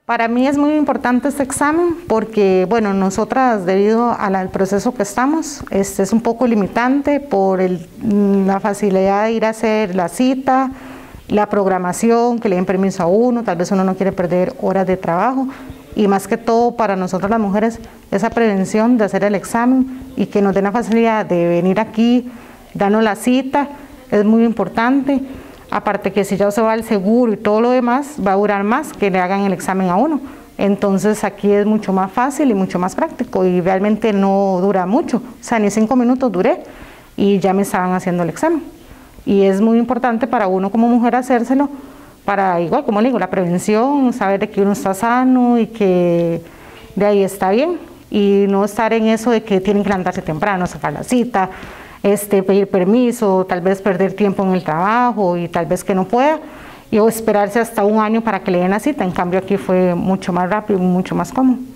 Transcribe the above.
Para mí es muy importante este examen porque, bueno, nosotras debido al proceso que estamos, es un poco limitante por la facilidad de ir a hacer la cita, la programación, que le den permiso a uno, tal vez uno no quiere perder horas de trabajo y más que todo para nosotras las mujeres esa prevención de hacer el examen y que nos den la facilidad de venir aquí, darnos la cita, es muy importante. Aparte que si ya se va al seguro y todo lo demás, va a durar más que le hagan el examen a uno. Entonces aquí es mucho más fácil y mucho más práctico y realmente no dura mucho. O sea, ni 5 minutos duré y ya me estaban haciendo el examen. Y es muy importante para uno como mujer hacérselo para, igual como le digo, la prevención, saber de que uno está sano y que de ahí está bien. Y no estar en eso de que tienen que levantarse temprano, sacar la cita, pedir permiso, tal vez perder tiempo en el trabajo y tal vez que no pueda, o esperarse hasta un año para que le den la cita. En cambio aquí fue mucho más rápido y mucho más cómodo.